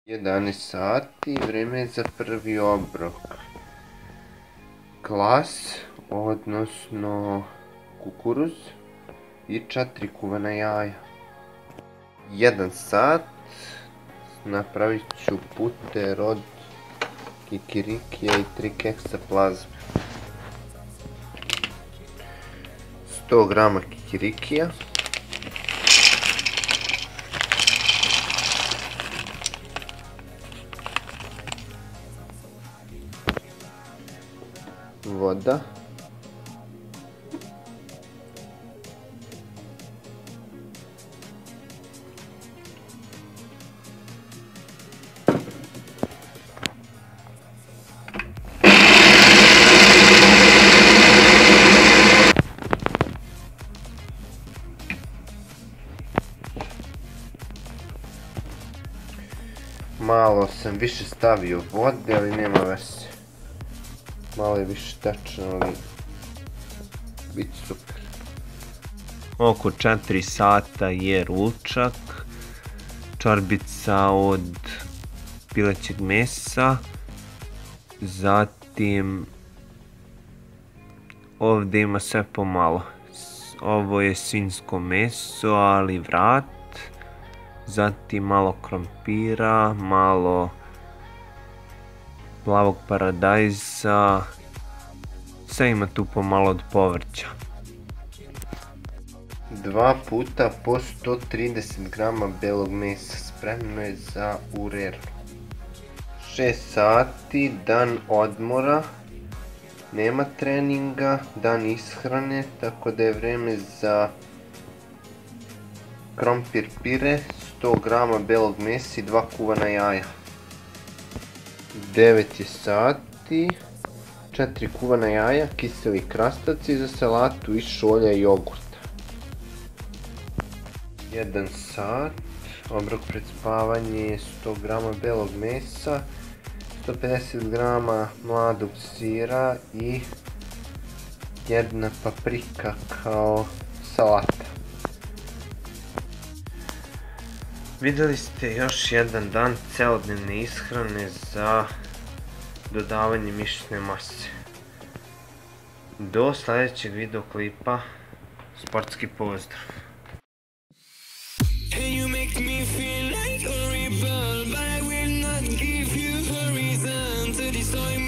11 sati, vreme je za prvi obrok. Klas, odnosno kukuruz i 4 kuvana jaja. 1 sat, napravit ću puter od kikirikija i 3 keksa plazme. 100 grama kikirikija. Voda. Malo sam više stavio vode, ali nema veze. Malo je više tačno, ali bit će super. Oko 4 sata je ručak, čorbica od pilećeg mesa, zatim ovdje ima sve pomalo. Ovo je svinjsko meso, ali vrat, zatim malo krompira, malo plavog paradajza, sve ima tu pomalo od povrća. 2 puta po 130 grama belog mesa, spremno je za ureru. 6 sati, dan odmora, nema treninga, dan ishrane, tako da je vreme za krompir pire, 100 grama belog mesa i 2 kuvana jaja. 9 je sati, 4 kuvana jaja, kiseli krastavci za salatu i šolja i jogurta. 1 sat, obrok pred spavanje je 100 grama belog mesa, 150 grama mladog sira i 1 paprika kao salata. Vidjeli ste još jedan dan celodnevne ishrane za dodavanje mišićne mase. Do sljedećeg videoklipa, sportski pozdrav! And you make me feel like a rebel, but I will not give you a reason to destroy